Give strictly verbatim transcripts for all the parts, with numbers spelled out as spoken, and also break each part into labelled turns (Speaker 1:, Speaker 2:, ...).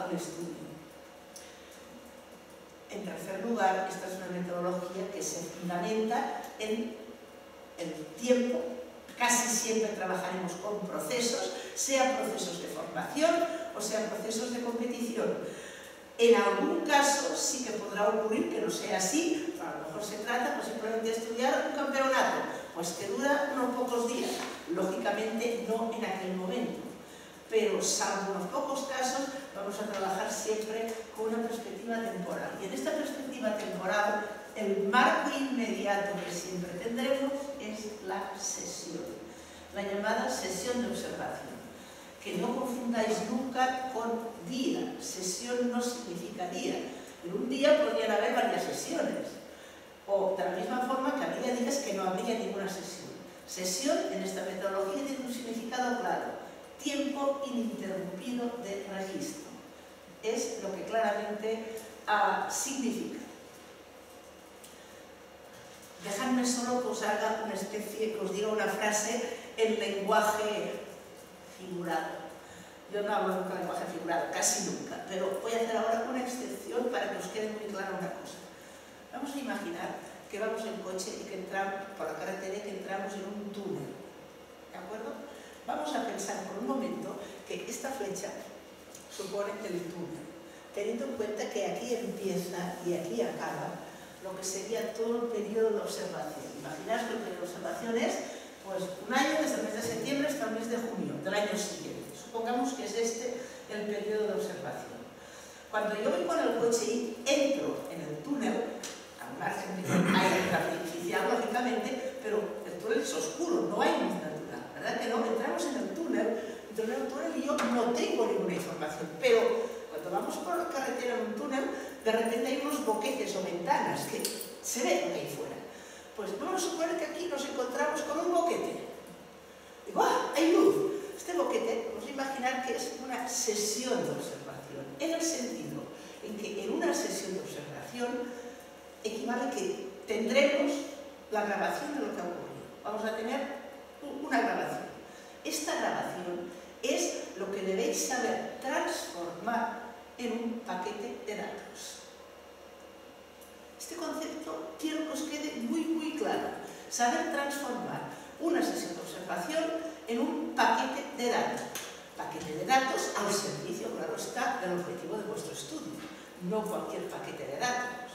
Speaker 1: un estudio. En tercer lugar, esta es una metodología que se fundamenta en el tiempo. Casi siempre trabajaremos con procesos, sean procesos de formación o sean procesos de competición. En algún caso sí que podrá ocurrir que no sea así, a lo mejor se trata pues, simplemente de estudiar un campeonato, pues que dura unos pocos días, lógicamente no en aquel momento, pero salvo unos pocos casos vamos a trabajar siempre con una perspectiva temporal. Y en esta perspectiva temporal, el marco inmediato que siempre tendremos es la sesión, la llamada sesión de observación. Que no confundáis nunca con día. Sesión no significa día. En un día podrían haber varias sesiones. O de la misma forma que habría días que no habría ninguna sesión. Sesión en esta metodología tiene un significado claro. Tiempo ininterrumpido de registro. Es lo que claramente uh, significa. Dejadme solo que os haga una especie, que os diga una frase en lenguaje figurado. Yo no hablo nunca lenguaje figurado, casi nunca, pero voy a hacer ahora una excepción para que os quede muy clara una cosa. Vamos a imaginar que vamos en coche y que entramos por la carretera y que entramos en un túnel, ¿de acuerdo? Vamos a pensar por un momento que esta flecha supone el túnel, teniendo en cuenta que aquí empieza y aquí acaba lo que sería todo el periodo de observación. Imaginaos que el periodo de observación es pues, un año desde el mes de septiembre hasta el mes de junio del año siguiente. Supongamos que es este el periodo de observación. Cuando yo voy con el coche y entro en el túnel, al margen de que hay artificial, lógicamente, pero el túnel es oscuro, no hay luz natural, ¿verdad que no? Entramos en el túnel, entro en el túnel y yo no tengo ninguna información, pero cuando vamos por la carretera en un túnel, de repente hay unos boquetes o ventanas que se ven ahí fuera. Pues vamos a suponer que aquí nos encontramos con un boquete. Digo, ¡ah! Hay luz. Este boquete, vamos a imaginar que es una sesión de observación, en el sentido en que en una sesión de observación equivale que tendremos la grabación de lo que ha ocurrido. Vamos a tener una grabación. Esta grabación es lo que debéis saber transformar en un paquete de datos. Este concepto quiero que os quede muy, muy claro. Saber transformar una sesión de observación en un paquete de datos. Paquete de datos al servicio, claro está, del objetivo de vuestro estudio. No cualquier paquete de datos.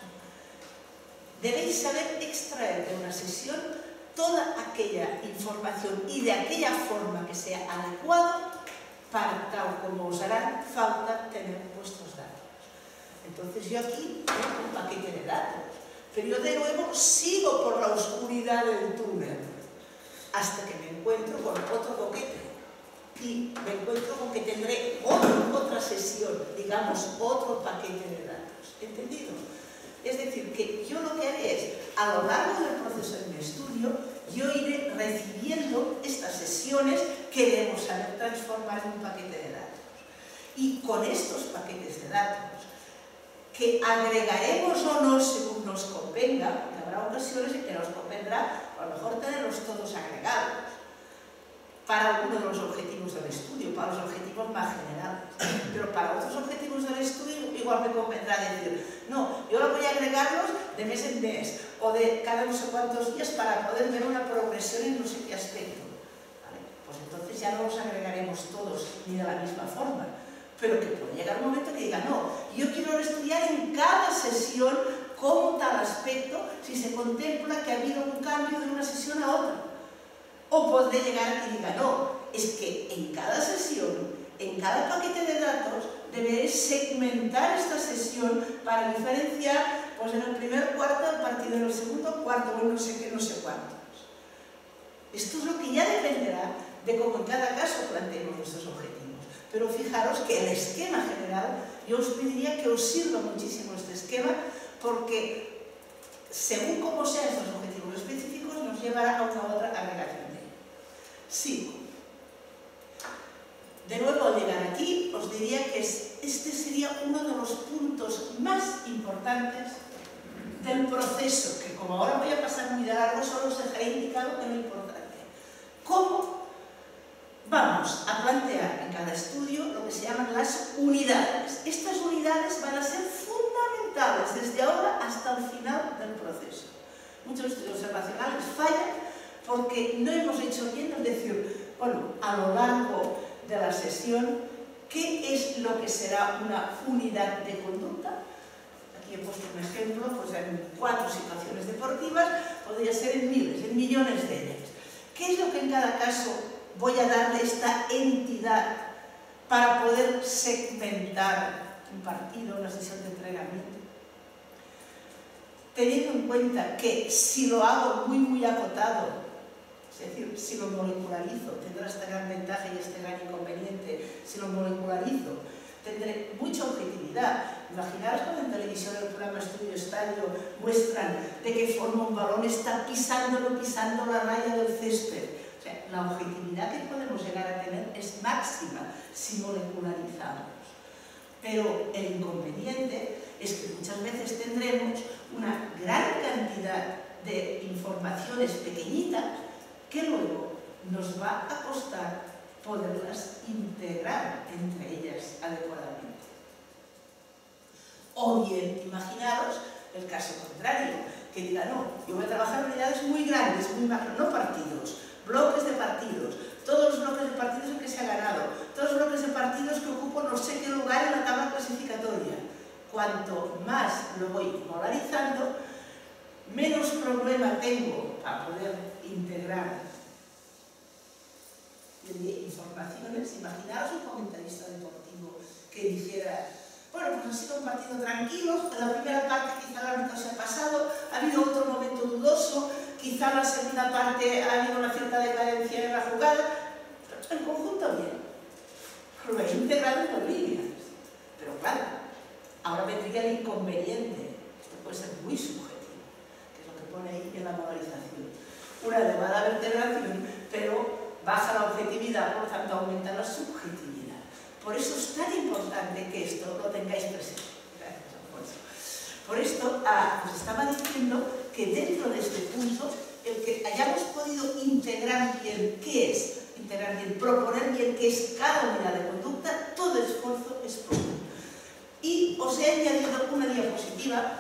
Speaker 1: Debéis saber extraer de una sesión toda aquella información y de aquella forma que sea adecuada para tal como os harán falta tener vuestros datos. Entonces yo aquí tengo un paquete de datos, pero yo de nuevo sigo por la oscuridad del túnel hasta que me encuentro con otro boquete y me encuentro con que tendré otro, otra sesión, digamos, otro paquete de datos. ¿Entendido? Es decir, que yo lo que haré es, a lo largo del proceso de mi estudio, yo iré recibiendo estas sesiones que debemos saber transformar en un paquete de datos. Y con estos paquetes de datos, que agregaremos o no según nos convenga, porque habrá ocasiones en que nos convendrá a lo mejor tenerlos todos agregados para algunos de los objetivos del estudio, para los objetivos más generales, pero para otros objetivos del estudio igual me convendrá decir, no, yo lo voy a agregarlos de mes en mes o de cada no sé cuántos días para poder ver una progresión en no sé qué aspecto. ¿Vale? Pues entonces ya no los agregaremos todos ni de la misma forma. Pero que puede llegar un momento que diga, no, yo quiero estudiar en cada sesión cómo tal aspecto, si se contempla que ha habido un cambio de una sesión a otra. O podré llegar y diga, no, es que en cada sesión, en cada paquete de datos, deberé segmentar esta sesión para diferenciar, pues en el primer cuarto a partir del segundo cuarto, o no sé qué, no sé cuántos. Esto es lo que ya dependerá de cómo en cada caso planteemos nuestros objetivos. Pero fijaros que el esquema general, yo os pediría que os sirva muchísimo este esquema, porque según cómo sean estos objetivos específicos, nos llevará a una otra agregación de ello. Sí. De nuevo, al llegar aquí, os diría que este sería uno de los puntos más importantes del proceso, que como ahora voy a pasar muy de largo, solo os dejaré indicado que es lo importante. ¿Cómo vamos a plantear en cada estudio lo que se llaman las unidades. Estas unidades van a ser fundamentales desde ahora hasta el final del proceso. Muchos estudios observacionales fallan porque no hemos hecho bien, es decir, bueno, a lo largo de la sesión, ¿qué es lo que será una unidad de conducta? Aquí he puesto un ejemplo, pues en cuatro situaciones deportivas, podría ser en miles, en millones de ellas. ¿Qué es lo que en cada caso voy a darle esta entidad para poder segmentar un partido, una sesión de entrenamiento? Teniendo en cuenta que si lo hago muy muy acotado, es decir, si lo molecularizo, tendrá esta gran ventaja y este gran inconveniente. Si lo molecularizo, tendré mucha objetividad. Imaginaos cuando en televisión el programa Estudio Estadio muestran de qué forma un balón está pisándolo, pisando la raya del césped. O sea, la objetividad que podemos llegar a tener es máxima si molecularizamos. Pero el inconveniente es que muchas veces tendremos una gran cantidad de informaciones pequeñitas que luego nos va a costar poderlas integrar entre ellas adecuadamente. O bien, imaginaros el caso contrario, que diga, no, yo voy a trabajar en unidades muy grandes, muy macro, no partidos, bloques de partidos, todos los bloques de partidos en que se ha ganado, todos los bloques de partidos que ocupan no sé qué lugar en la tabla clasificatoria. Cuanto más lo voy polarizando, menos problema tengo para poder integrar informaciones. Imaginaos un comentarista deportivo que dijera, bueno, pues ha sido un partido tranquilo, en la primera parte quizá el árbitro se ha pasado, ha habido otro momento dudoso, quizá en la segunda parte ha habido una cierta decadencia en la jugada, pero en conjunto bien, lo he integrado en dos líneas. Pero claro, ahora vendría el inconveniente, esto puede ser muy subjetivo, que es lo que pone ahí en la polarización. Una elevada vertebración, pero baja la objetividad, por lo tanto aumenta la subjetividad. Por eso es tan importante que esto lo tengáis presente. Gracias, Alfonso. Por esto, ah, os estaba diciendo que dentro de este punto, el que hayamos podido integrar bien qué es, integrar bien, proponer bien qué es cada unidad de conducta, todo esfuerzo es poco. Y os he añadido una diapositiva,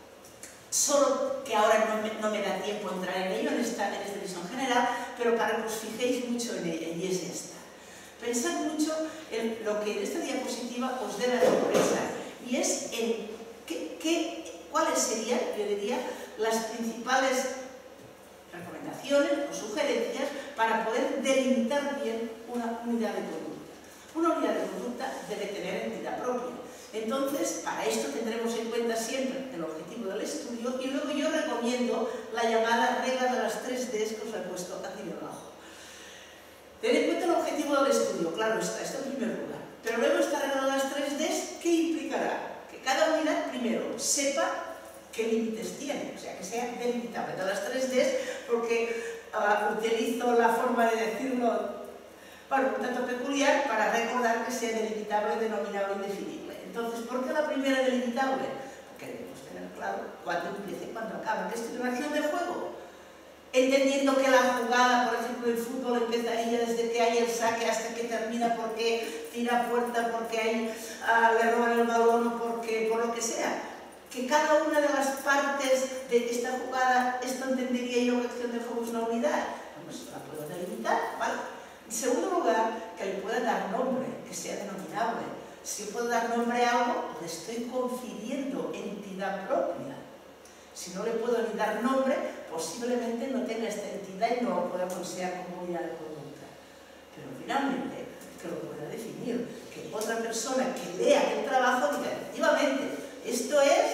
Speaker 1: solo que ahora no me, no me da tiempo a entrar en ello en esta, en esta visión general, pero para que os fijéis mucho en ella, y es esta. Pensad mucho en lo que en esta diapositiva os debe de interesar, y es en qué, qué, cuáles serían, yo diría, las principales recomendaciones o sugerencias para poder delimitar bien una unidad de conducta. Una unidad de conducta debe tener entidad propia. Entonces, para esto tendremos en cuenta siempre el objetivo del estudio y luego yo recomiendo la llamada regla de las tres Ds que os he puesto aquí debajo. Tened en cuenta el objetivo del estudio, claro está, esto en primer lugar. Pero luego esta regla de las tres Ds, ¿qué implicará? Que cada unidad, primero, sepa qué límites tiene, o sea, que sea delimitable. De las tres Ds, porque uh, utilizo la forma de decirlo, bueno, un tanto peculiar, para recordar que sea delimitable, denominable y definible. Entonces, ¿por qué la primera es delimitable? Porque debemos tener claro cuándo empieza y cuándo acaba, que esto es una acción de juego. Entendiendo que la jugada, por ejemplo, en fútbol empezaría desde que hay el saque hasta que termina porque tira a puerta, porque hay, uh, le roban el balón o porque, por lo que sea. Que cada una de las partes de esta jugada, esto entendería yo que acción de juego es una unidad. Pues la puedo delimitar, ¿vale? En segundo lugar, que le pueda dar nombre, que sea denominable. Si puedo dar nombre a algo, le estoy confiriendo entidad propia. Si no le puedo ni dar nombre, posiblemente no tenga esta entidad y no lo pueda considerar como unidad de conducta. Pero finalmente, que lo pueda definir, que otra persona que lea el trabajo diga, efectivamente, esto es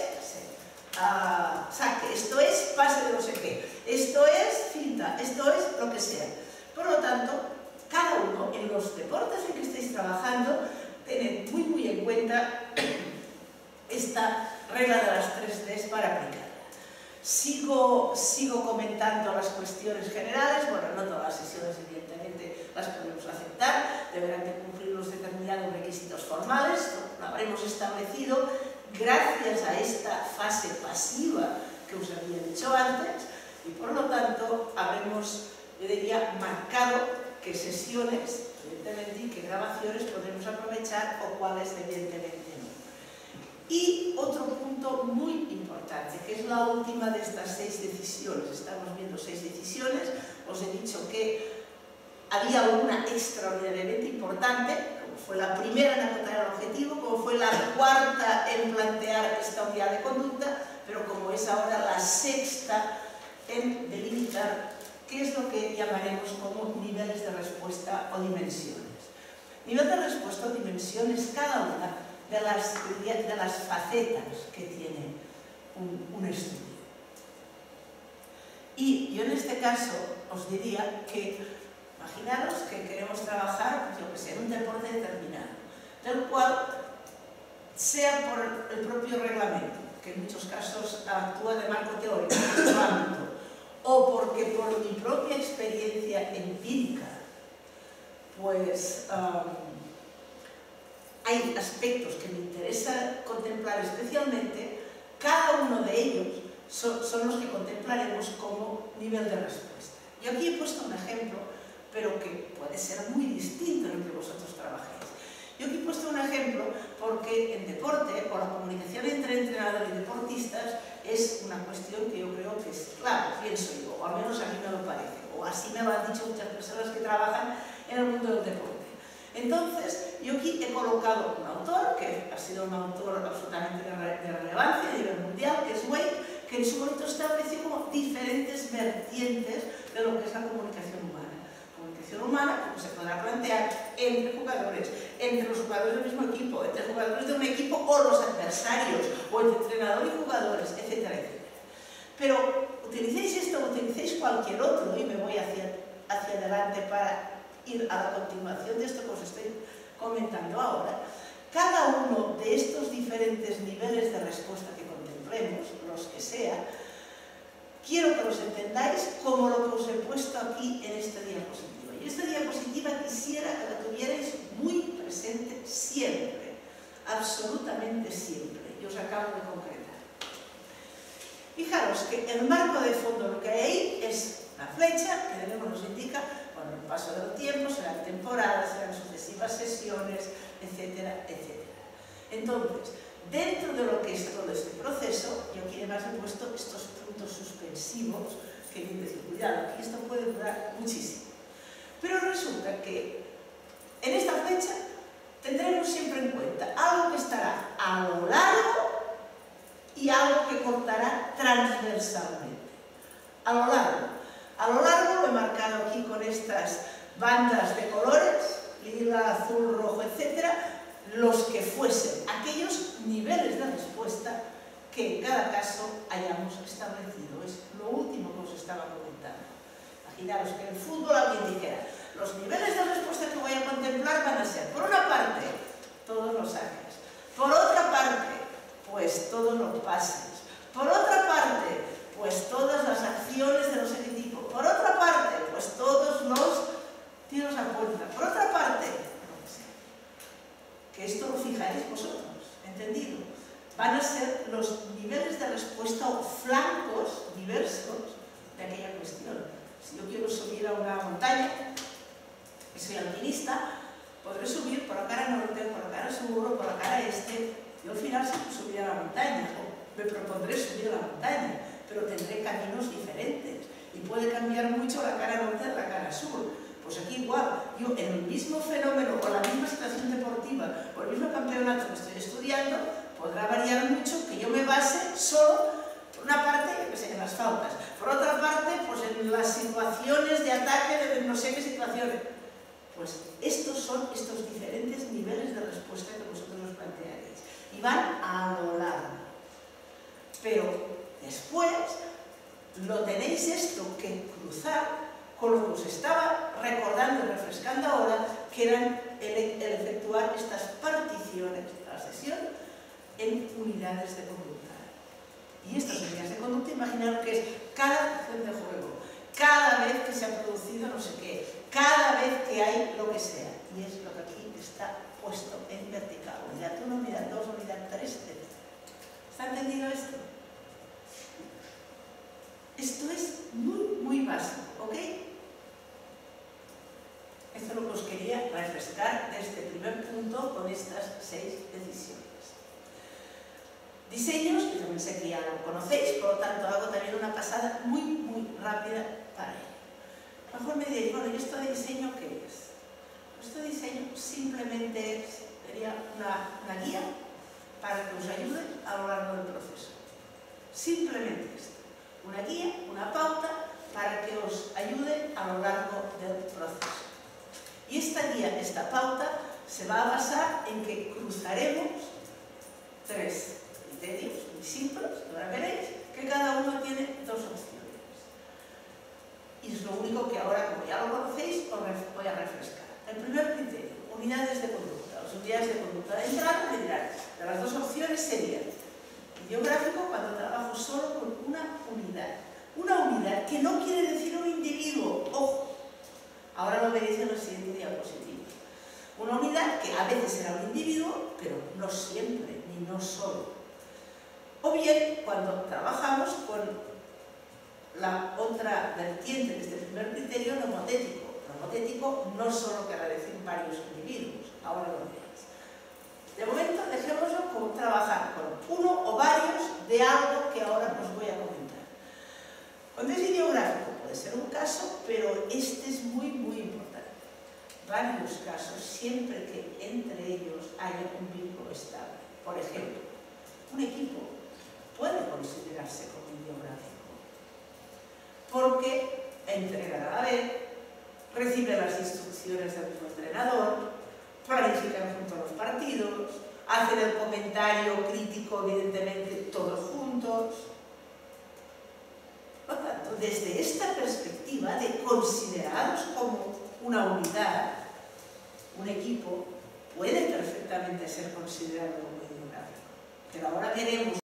Speaker 1: uh, saque, esto es pase de no sé qué, esto es cinta, esto es lo que sea. Por lo tanto, cada uno en los deportes en que estéis trabajando, tened muy muy en cuenta esta regla de las tres Ds para aplicarla. Sigo, sigo comentando las cuestiones generales, bueno, no todas las sesiones evidentemente las podemos aceptar, deberán de cumplir los determinados requisitos formales, lo habremos establecido gracias a esta fase pasiva que os había dicho antes, y por lo tanto habremos, yo diría, marcado que sesiones evidentemente, y qué grabaciones podremos aprovechar o cuáles evidentemente no. Y otro punto muy importante, que es la última de estas seis decisiones. Estamos viendo seis decisiones. Os he dicho que había una extraordinariamente importante, como fue la primera en acotar el objetivo, como fue la cuarta en plantear esta unidad de conducta, pero como es ahora la sexta en delimitar qué es lo que llamaremos como niveles de respuesta o dimensiones. Nivel de respuesta o dimensión es cada una de las, de las facetas que tiene un, un estudio. Y yo en este caso os diría que, imaginaros que queremos trabajar, pues yo que sé, en un deporte determinado, del cual, sea por el propio reglamento, que en muchos casos actúa de marco teórico, en su ámbito, o porque por mi propia experiencia empírica, pues um, hay aspectos que me interesa contemplar especialmente, cada uno de ellos son, son los que contemplaremos como nivel de respuesta. Yo aquí he puesto un ejemplo, pero que puede ser muy distinto en lo que vosotros trabajéis. Yo aquí he puesto un ejemplo porque en deporte, o la comunicación entre entrenador y deportistas, es una cuestión que yo creo que es clave, pienso yo, o al menos a mí me lo parece, o así me lo han dicho muchas personas que trabajan en el mundo del deporte. Entonces, yo aquí he colocado un autor, que ha sido un autor absolutamente de relevancia a nivel mundial, que es Wade, que en su momento estableció como diferentes vertientes de lo que es la comunicación humana. Comunicación humana, como se podrá plantear entre jugadores, entre los jugadores del mismo equipo, entre jugadores de un equipo o los adversarios, o entre entrenador y jugadores, etcétera, etcétera. Pero utilicéis esto o utilicéis cualquier otro, y me voy hacia, hacia adelante para ir a la continuación de esto que os estoy comentando ahora. Cada uno de estos diferentes niveles de respuesta que contemplemos, los que sea, quiero que los entendáis como lo que os he puesto aquí en esta diapositiva. Y esta diapositiva quisiera que la tuvierais muy presente siempre, absolutamente siempre, y os acabo de concretar. Fijaros que el marco de fondo lo que hay ahí es una flecha que de nuevo nos indica, con el paso del tiempo, serán temporadas, serán sucesivas sesiones, etcétera, etcétera. Entonces, dentro de lo que es todo este proceso, yo aquí además he puesto estos puntos suspensivos que vienen decir, cuidado, aquí esto puede durar muchísimo. Pero resulta que en esta flecha tendremos siempre en cuenta algo que estará a lo largo y algo que cortará transversalmente. A lo largo. A lo largo lo he marcado aquí con estas bandas de colores, lila, azul, rojo, etcétera, los que fuesen, aquellos niveles de respuesta que en cada caso hayamos establecido. Es lo último que os estaba comentando. Imaginaros que en el fútbol alguien dijera, los niveles de respuesta que voy a contemplar van a ser, por una parte, todos los saques, por otra parte, pues todos los pases, por otra parte, pues todas las acciones de los equipos, por otra parte, pues todos los tiros a puerta, por otra parte, no sé, que esto lo fijaréis vosotros, ¿entendido? Van a ser los niveles de respuesta o flancos diversos de aquella cuestión. Si yo quiero subir a una montaña, y soy alpinista, podré subir por la cara norte, por la cara sur, por la cara este, y al final siempre subiré a la montaña, o me propondré subir a la montaña, pero tendré caminos diferentes, y puede cambiar mucho la cara norte de la cara sur. Pues aquí igual, yo en el mismo fenómeno, o la misma situación deportiva, o el mismo campeonato que estoy estudiando, podrá variar mucho que yo me base solo, por una parte, yo que sé, en las faltas, por otra parte, pues en las situaciones de ataque de no sé qué situaciones. Pues estos son estos diferentes niveles de respuesta que vosotros os plantearéis. Y van a lo largo. Pero después lo tenéis esto que cruzar con lo que os estaba recordando y refrescando ahora, que eran el, el efectuar estas particiones de la sesión en unidades de conducta. Y estas unidades de conducta, imaginaros que es cada acción de juego, cada vez que se ha producido no sé qué, cada vez que hay lo que sea. Y es lo que aquí está puesto en vertical. Unidad uno, unidad dos, unidad tres, etcétera. ¿Está entendido esto? Esto es muy, muy básico, ¿ok? Esto es lo que os quería Diseños, que también sé que ya lo conocéis, por lo tanto hago también una pasada muy, muy rápida para ello. A lo mejor me diréis, bueno, ¿y esto de diseño qué es? Esto de diseño simplemente es, sería una, una guía para que os ayude a lo largo del proceso. Simplemente esto. Una guía, una pauta para que os ayude a lo largo del proceso. Y esta guía, esta pauta, se va a basar en que cruzaremos tres criterios muy simples, que ahora veréis, que cada uno tiene dos opciones. Y es lo único que ahora, como ya lo conocéis, os voy a refrescar. El primer criterio, unidades de conducta. Las unidades de conducta de entrada me dirán, de las dos opciones serían ideográfico cuando trabajo solo con una unidad. Una unidad que no quiere decir un individuo, ojo, ahora lo veréis en la siguiente diapositiva. Una unidad que a veces será un individuo, pero no siempre, ni no solo. O bien, cuando trabajamos con la otra vertiente de este primer criterio, nomotético. Nomotético no solo querrá decir varios individuos, ahora lo veréis. De momento, dejémoslo con trabajar con uno o varios de algo que ahora os voy a comentar. Cuando es ideográfico puede ser un caso, pero este es muy, muy importante. Varios casos, siempre que entre ellos haya un vínculo estable. Por ejemplo, un equipo puede considerarse como ideográfico, porque entregan a la vez, reciben las instrucciones del mismo entrenador, planifican junto a los partidos, hacen el comentario crítico, evidentemente, todos juntos. Por lo tanto, desde esta perspectiva de considerados como una unidad, un equipo puede perfectamente ser considerado como ideográfico. Pero ahora veremos